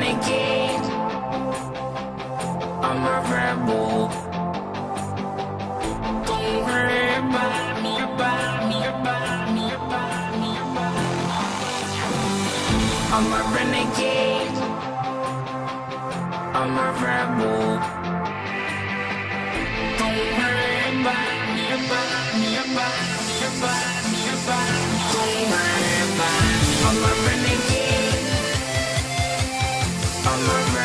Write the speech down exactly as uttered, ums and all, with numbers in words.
renegade. I'm a rebel. Don't worry about me, about me, about me, about me, about me. I'm a renegade. I'm a rebel. Don't worry about me, about me, about me, about me, about me. Don't worry about me. I'm a renegade. I'm a renegade.